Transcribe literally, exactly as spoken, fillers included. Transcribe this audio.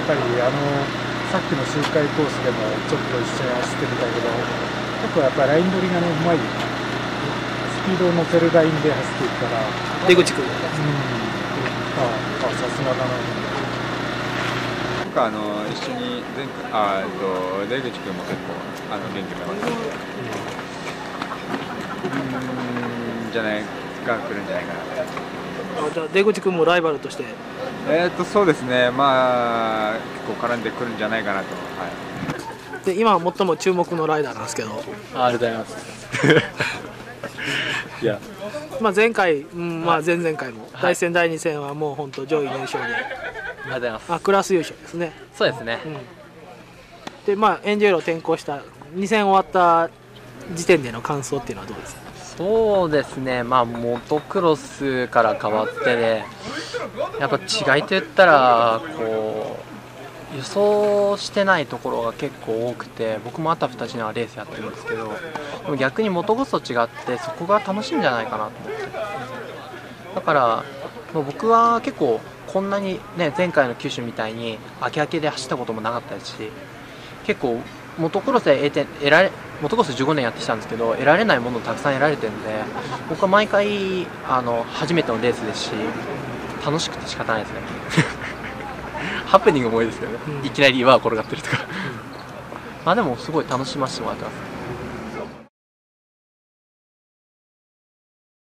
ぱりあのさっきの周回コースでもちょっと一緒に走ってみたけど、結構やっぱりライン取りがねうまい、スピードを乗せるラインで走っていくから。 出口君。うん。 ああ、さすがだな。 なんかあの一緒に前回あーと出口君も結構あの元気がます。うんじゃないが来るんじゃないかな。 あ、じゃあ出口君もライバルとして。 えーっとそうですね、まあ結構絡んでくるんじゃないかなと。はい。 で今最も注目のライダーなんですけど。 ありがとうございますいや、 まあ前回、うんまあ前々回もだいいっ戦だいに戦はもう本当上位入賞で。 ありがとうございます。 あ、クラス優勝ですね。 そうですね。 うん、でまあエンジェロ転向したに戦終わった時点での感想っていうのはどうですか？ そうですね、まあモトクロスから変わってで、やっぱ違いといったらこう予想してないところが結構多くて、僕もあたふたしながらレースやってるんですけど、でも逆にモトクロスと違ってそこが楽しいんじゃないかなと思って、だからもう僕は結構こんなにね前回の九州みたいに明け明けで走ったこともなかったですし、結構モトクロスで得て得られモトクロスじゅうごねんやってきたんですけど、得られないものをたくさん得られてるんで、僕は毎回あの初めてのレースですし楽しくて仕方ないですねハプニングも多いですけどね、うん、いきなり岩が転がってるとかまあでもすごい楽しませてもらってます。